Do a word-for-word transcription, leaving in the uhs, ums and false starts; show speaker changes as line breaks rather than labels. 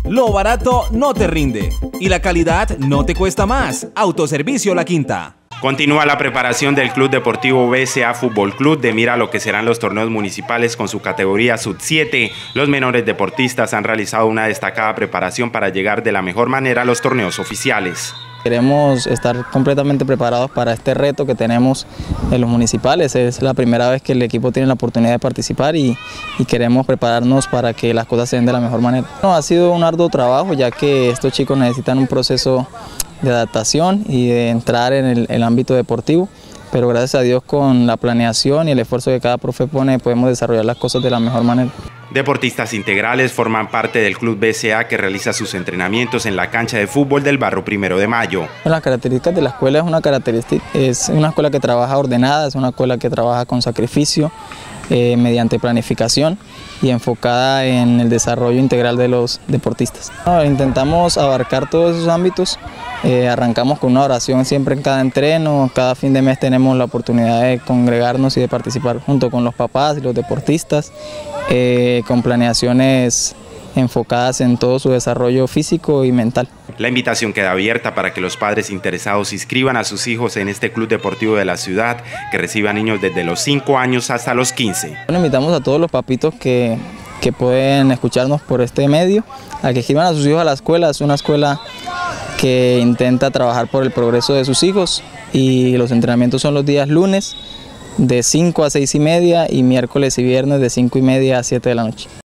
Lo barato no te rinde y la calidad no te cuesta más. Autoservicio La Quinta.
Continúa la preparación del Club Deportivo B C A Fútbol Club de mira a lo que serán los torneos municipales con su categoría sub siete. Los menores deportistas han realizado una destacada preparación para llegar de la mejor manera a los torneos oficiales.
Queremos estar completamente preparados para este reto que tenemos en los municipales. Es la primera vez que el equipo tiene la oportunidad de participar y, y queremos prepararnos para que las cosas se den de la mejor manera. No, ha sido un arduo trabajo, ya que estos chicos necesitan un proceso de adaptación y de entrar en el, el ámbito deportivo, pero gracias a Dios con la planeación y el esfuerzo que cada profe pone podemos desarrollar las cosas de la mejor manera.
Deportistas integrales forman parte del Club B C A que realiza sus entrenamientos en la cancha de fútbol del barrio Primero de Mayo.
Las características de la escuela es una característica, es una escuela que trabaja ordenada, es una escuela que trabaja con sacrificio, eh, mediante planificación y enfocada en el desarrollo integral de los deportistas. No, intentamos abarcar todos esos ámbitos. Eh, arrancamos con una oración siempre en cada entreno, cada fin de mes tenemos la oportunidad de congregarnos y de participar junto con los papás y los deportistas, eh, con planeaciones enfocadas en todo su desarrollo físico y mental.
La invitación queda abierta para que los padres interesados inscriban a sus hijos en este club deportivo de la ciudad, que reciba niños desde los cinco años hasta los quince.
Bueno, invitamos a todos los papitos que, que pueden escucharnos por este medio, a que inscriban a sus hijos a la escuela. Es una escuela que intenta trabajar por el progreso de sus hijos y los entrenamientos son los días lunes de cinco a seis y media y miércoles y viernes de cinco y media a siete de la noche.